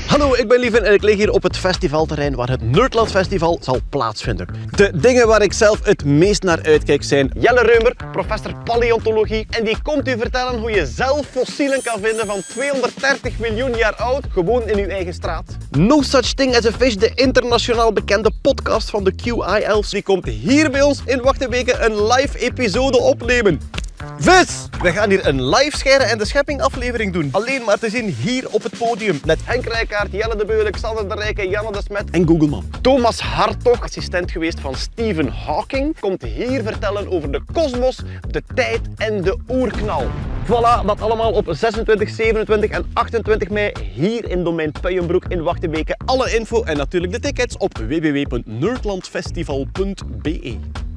Hallo, ik ben Lieven en ik lig hier op het festivalterrein waar het Nerdland Festival zal plaatsvinden. De dingen waar ik zelf het meest naar uitkijk zijn Jelle Reumer, professor paleontologie, en die komt u vertellen hoe je zelf fossielen kan vinden van 230 miljoen jaar oud, gewoon in uw eigen straat. No Such Thing as a Fish, de internationaal bekende podcast van de QI-elfs, die komt hier bij ons in Wachtenbeke een live episode opnemen. Vis! We gaan hier een live Scheiden en de Schepping aflevering doen. Alleen maar te zien hier op het podium. Met Henk Rijkaard, Jelle de Beul, Xander de Rijke, Janne de Smet en Google Man. Thomas Hartog, assistent geweest van Stephen Hawking, komt hier vertellen over de kosmos, de tijd en de oerknal. Voilà, dat allemaal op 26, 27 en 28 mei hier in domein Puijenbroek in Wachtenbeke. Alle info en natuurlijk de tickets op www.nerdlandfestival.be.